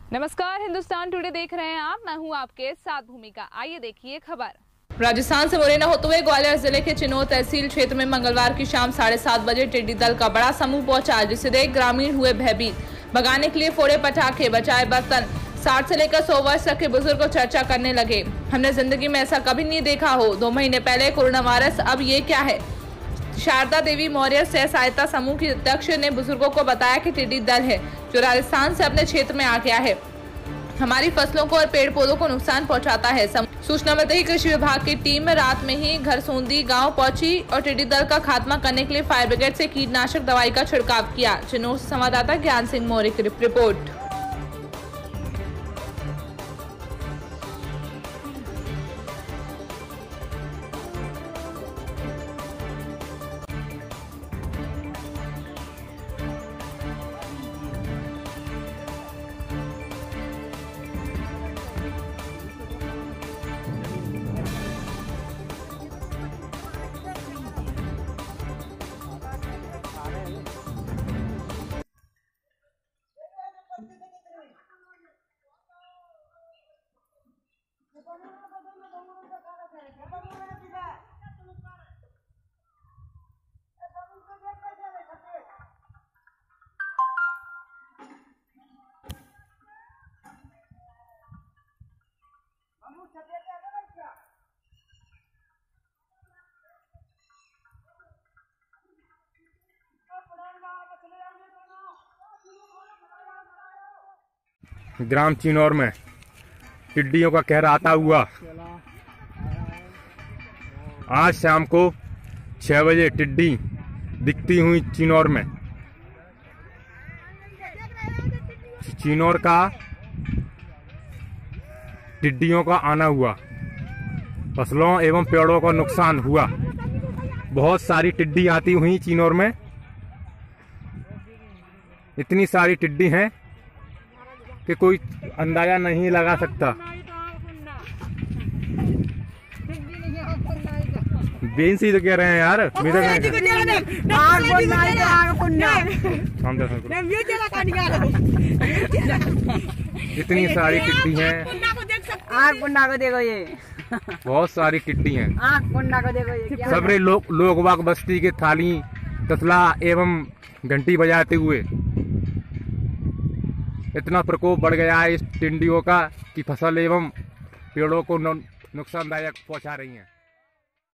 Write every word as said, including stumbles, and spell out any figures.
नमस्कार, हिंदुस्तान टुडे देख रहे हैं आप। मैं हूं आपके साथ भूमिका। आइए देखिए खबर। राजस्थान से मुरैना होते हुए ग्वालियर जिले के चिनोर तहसील क्षेत्र में मंगलवार की शाम साढ़े सात बजे टिड्डी दल का बड़ा समूह पहुंचा, जिसे देख ग्रामीण हुए भयभीत। भगाने के लिए फोड़े पटाखे, बचाए बर्तन, साठ से लेकर सौ वर्ष तक के बुजुर्ग को चर्चा करने लगे। हमने जिंदगी में ऐसा कभी नहीं देखा हो। दो महीने पहले कोरोना वायरस, अब ये क्या है। शारदा देवी मौर्य सह सहायता समूह की अध्यक्ष ने बुजुर्गों को बताया कि टिड्डी दल है जो राजस्थान से अपने क्षेत्र में आ गया है, हमारी फसलों को और पेड़ पौधों को नुकसान पहुंचाता है। सूचना मिलते ही कृषि विभाग की टीम रात में ही घरसोंदी गांव पहुंची और टिड्डी दल का खात्मा करने के लिए फायर ब्रिगेड से कीटनाशक दवाई का छिड़काव किया। चिनोर से संवाददाता ज्ञान सिंह मौर्य की रिपोर्ट। ग्राम चिनोर में टिड्डियों का कहर आता हुआ आज शाम को छह बजे टिड्डी दिखती हुई चिनोर में। चिनोर का टिड्डियों का आना हुआ, फसलों एवं पेड़ों को नुकसान हुआ। बहुत सारी टिड्डी आती हुई चिनोर में। इतनी सारी टिड्डी हैं कि कोई अंदाजा नहीं लगा सकता। बेन से तो कह रहे हैं यार, मेरे इतनी सारी टिड्डी हैं। आग पुन्ना को देखो, ये बहुत सारी टिड्डी हैं। आग पुन्ना को देखो, ये सबरे लोग लोग बाग बस्ती के थाली तसला एवं घंटी बजाते हुए इतना प्रकोप बढ़ गया है इस टिड्डियों का कि फसल एवं पेड़ों को नुकसानदायक पहुंचा रही हैं।